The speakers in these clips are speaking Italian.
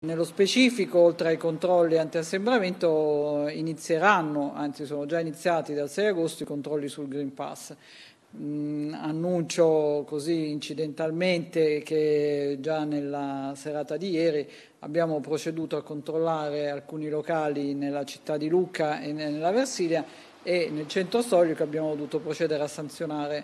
Nello specifico, oltre ai controlli anti-assembramento, inizieranno, anzi sono già iniziati dal 6 agosto, i controlli sul Green Pass. Annuncio così incidentalmente che già nella serata di ieri abbiamo proceduto a controllare alcuni locali nella città di Lucca e nella Versilia, e nel centro storico abbiamo dovuto procedere a sanzionare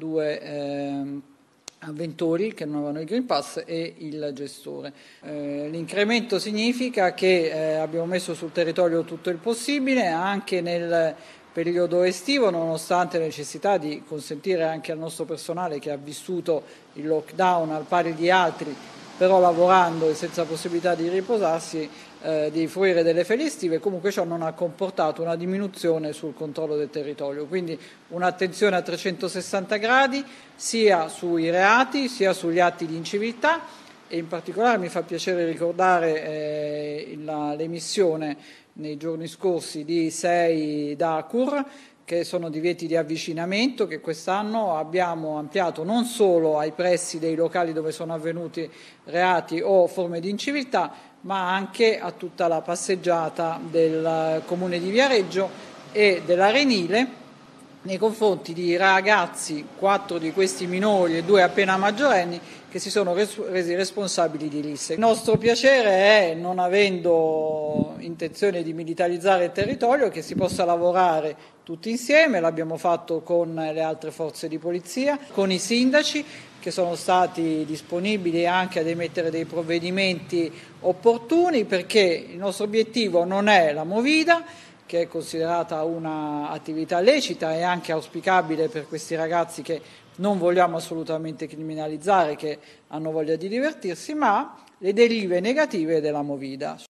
due avventori che non avevano il Green Pass e il gestore. L'incremento significa che abbiamo messo sul territorio tutto il possibile, anche nel periodo estivo, nonostante la necessità di consentire anche al nostro personale, che ha vissuto il lockdown al pari di altri, però lavorando e senza possibilità di riposarsi, di fruire delle ferie estive. Comunque ciò non ha comportato una diminuzione sul controllo del territorio, quindi un'attenzione a 360 gradi sia sui reati sia sugli atti di inciviltà, e in particolare mi fa piacere ricordare l'emissione nei giorni scorsi di 6 DACUR, che sono divieti di avvicinamento, che quest'anno abbiamo ampliato non solo ai pressi dei locali dove sono avvenuti reati o forme di inciviltà, ma anche a tutta la passeggiata del comune di Viareggio e dell'Arenile, nei confronti di ragazzi, 4 di questi minori e 2 appena maggiorenni, che si sono resi responsabili di risse. Il nostro piacere è, non avendo intenzione di militarizzare il territorio, che si possa lavorare tutti insieme. L'abbiamo fatto con le altre forze di polizia, con i sindaci, che sono stati disponibili anche ad emettere dei provvedimenti opportuni, perché il nostro obiettivo non è la movida, che è considerata un'attività lecita e anche auspicabile per questi ragazzi che non vogliamo assolutamente criminalizzare, che hanno voglia di divertirsi, ma le derive negative della movida.